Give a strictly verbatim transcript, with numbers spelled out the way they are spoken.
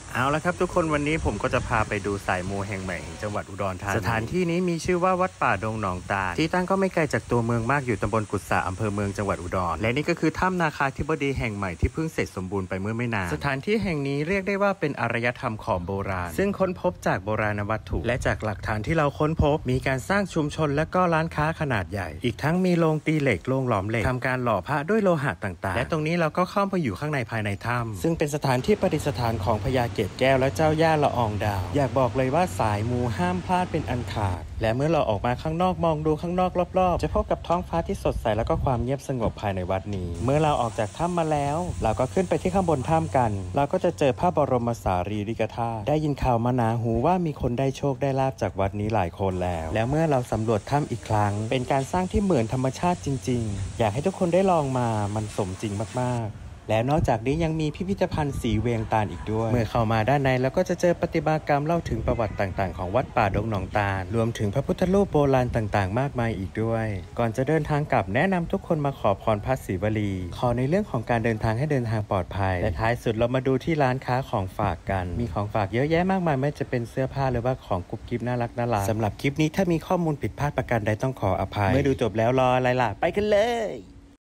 เอาละครับทุกคนวันนี้ผมก็จะพาไปดูสายมูแห่งใหม่แห่งจังหวัดอุดรธานีสถานที่นี้มีชื่อว่าวัดป่าดงหนองตาลที่ตั้งก็ไม่ไกลจากตัวเมืองมากอยู่ตำบลกุศะอำเภอเมืองจังหวัดอุดรและนี่ก็คือถ้ำนาคาธิบดีแห่งใหม่ที่เพิ่งเสร็จสมบูรณ์ไปเมื่อไม่นานสถานที่แห่งนี้เรียกได้ว่าเป็นอารยธรรมของโบราณซึ่งค้นพบจากโบราณวัตถุและจากหลักฐานที่เราค้นพบมีการสร้างชุมชนและก็ร้านค้าขนาดใหญ่อีกทั้งมีโรงตีเหล็กโรงหลอมเหล็กทำการหล่อพระด้วยโลหะต่างๆและตรงนี้เราก็เข้าไปอยู่ข้างในภายในถ้ำซึ่งเป็นสถานที่ประดิษฐานของพญาเกศแก้วและเจ้าย่าละอองดาวอยากบอกเลยว่าสายมูห้ามพลาดเป็นอันขาดและเมื่อเราออกมาข้างนอกมองดูข้างนอกรอบๆจะพบกับท้องฟ้าที่สดใสแล้วก็ความเงียบสงบภายในวัดนี้เมื่อเราออกจากถ้ำมาแล้วเราก็ขึ้นไปที่ข้างบนถ้ำกันเราก็จะเจอพระบรมสารีริกธาตุได้ยินข่าวมาหนาหูว่ามีคนได้โชคได้ลาภจากวัดนี้หลายคนแล้วแล้วเมื่อเราสำรวจถ้ำอีกครั้งเป็นการสร้างที่เหมือนธรรมชาติจริงๆอยากให้ทุกคนได้ลองมามันสมจริงมากๆและนอกจากนี้ยังมีพิพิธภัณฑ์สีเวียงตาลอีกด้วยเมื่อเข้ามาด้านในแล้วก็จะเจอประติมากรรมเล่าถึงประวัติต่างๆของวัดป่าดงหนองตาลรวมถึงพระพุทธรูปโบราณต่างๆมากมายอีกด้วยก่อนจะเดินทางกลับแนะนำทุกคนมาขอพรพระศรีวลีขอในเรื่องของการเดินทางให้เดินทางปลอดภัยและท้ายสุดเรามาดูที่ร้านค้าของฝากกันมีของฝากเยอะแยะมากมายไม่จะเป็นเสื้อผ้าหรือว่าของกุ๊บกิ๊บน่ารักน่ารักสำหรับคลิปนี้ถ้ามีข้อมูลผิดพลาดประการใดต้องขออภัยเมื่อดูจบแล้วรออะไรล่ะไปกันเลย